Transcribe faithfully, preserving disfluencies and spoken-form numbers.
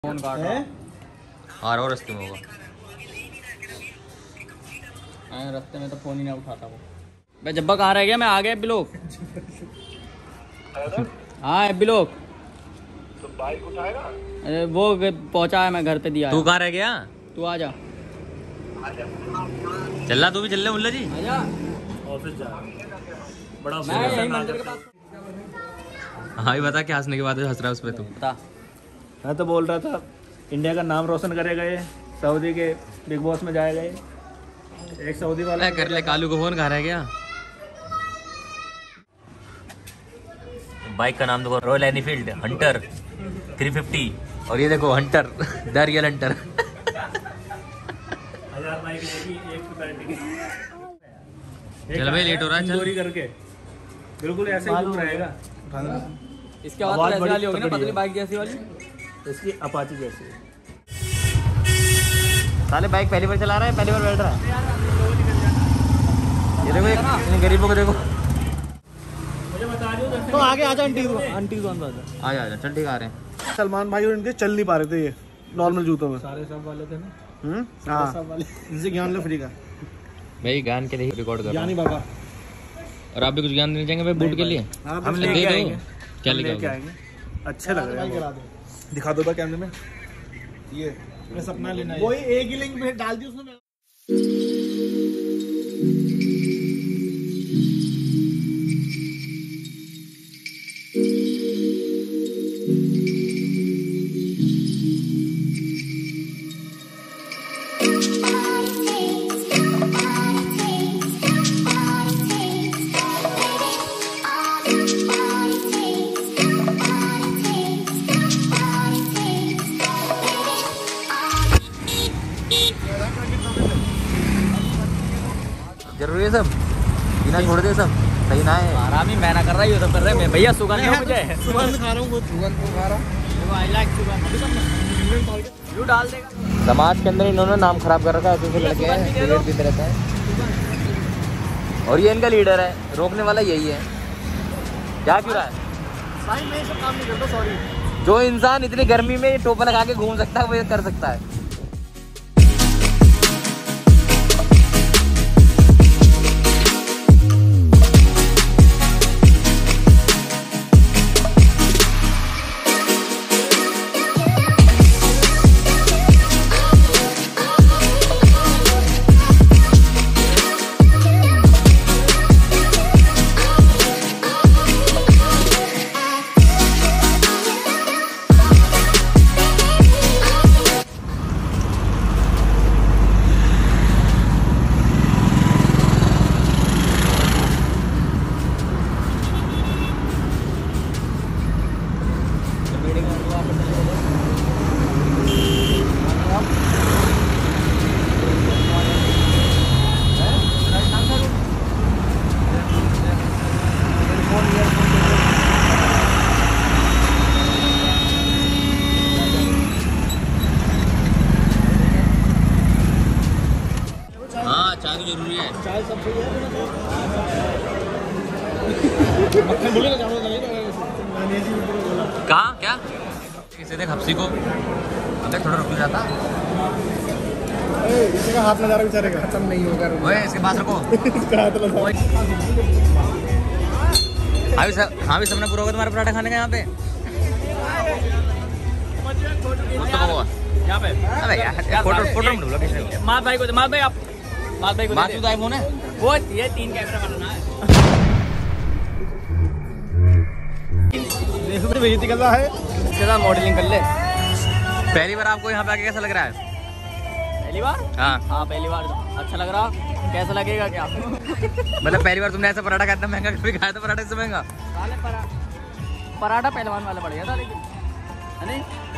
Phone काट रहा है और और रास्ते में होगा। रास्ते में तो फोन ही नहीं उठाता वो। मैं जब्बा कहाँ रह गया? मैं आ गया बिलोक। हाँ बिलोक। तो बाइक उठाएगा? अरे वो पहुंचा है, मैं घर पे दिया। तू कहाँ रह गया? तू आ जा। चल रहा तू भी, चल रहा मुल्ला जी। आजा ऑफिस जा। बड़ा मैं यही मंदिर के पास। हाँ ये बता क्या हंसने की बात है, हंस रहा है उस पे तू? बता। मैं तो बोल रहा था इंडिया का नाम रोशन करेगा ये, सऊदी के बिग बॉस में जाएगा ये। एक सऊदी वाला कर ले कालू को फोन, कहाँ रह गया? बाइक का नाम देखो, Royal Enfield Hunter three fifty. और ये देखो हंटर द रियल हंटर। हजार बाइक लेगी, एक बैटरी। चल भाई लेट हो रहा है, चल। चोरी करके बिल्कुल ऐसे ही दूर रहेगा। इसके बाद तो ऐसी वाली होगी ना, पतली बाइक जैसी वाली। इसकी अपाची जैसी। साले बाइक पहली बार चला रहा है, पहली बार बैठ रहा है। ये देखो इन गरीबों को देखो। मुझे बता दो तो आगे आजा आंटी को, आंटी को अंदर आजा। आ जा चल ठीक आ रहे हैं। सलमान भाई और इनके चल नहीं पा रहे थे ये नॉर्मल जूतों में। सारे सब वाले थे ना। हम्म हाँ, इनसे ज्ञान लो फ्री का। भाई ज्ञान के लिए रिकॉर्ड कर रहा ज्ञानी हूँ। बाबा। और आप भी कुछ ज्ञान देने जाएंगे भाई बूट के लिए? हम दे लेके दो। आएंगे। क्या हम लेके लेके आओगे? आएंगे। अच्छे लग रहे हैं। दिखा दो कैमरे में। ये मैं सपना लेना है। वही एक ही लिंक में डाल दी उसने। जरूरी है सब, बिना छोड़ दे सब, सही ना है। आराम ही मैं ना कर रहा हूँ, सब कर रहे हैं। भैया सुगंध दो मुझे। सुगंध खा रहा हूँ, सुगंध खा रहा हूँ। आई लाइक सुगंध। यू डाल देगा। समाज के अंदर इन्होंने नाम खराब कर रखा है, ऐसे लड़के हैं सिगरेट पीते रहते हैं। और ये इनका लीडर है, रोकने वाला यही है। क्या क्यों रहा है? भाई मैं सब काम नहीं करता, सॉरी। जो इंसान इतनी गर्मी में टोपा लगा के घूम सकता है वो ये कर सकता है। हाँ चाय तो जरूरी है। चाय सब सही है। मक्खन बोले ना जानो नहीं। कहाँ क्या किसे देख हफ्सी को अगर थोड़ा रुक जाता। इसी का हाथ लगा रहा बेचारे का, खत्म नहीं होगा। ओए इसके पास रखो। इसका हाथ लगा। हाँ भी सब, हाँ भी सबने पूरा होगा तुम्हारा पराठा खाने का यहाँ पे। यहाँ पे अबे यार फोटो फोटो में ढूंढो किसने? मात भाई को, मात भाई आप, मात भाई को बात तो आईफोन है वो ये तीन कैमरा बनाना है। देखो बेइज्जती कर रहा है। इसके साथ मॉडलिंग कर ले। पहली बार आपको यहाँ पे आके कैसा लग रहा है? पहली बार? हाँ हाँ पहली बार। अच्छा लग रहा? कैसा लगेगा क्या? मतलब पहली बार तुमने ऐसा पराठा खाया, इतना महंगा कभी खाया था पराठा इससे महंगा? पराठा पराठा पहलवान वाला बढ़ गया था लेकिन, है नहीं?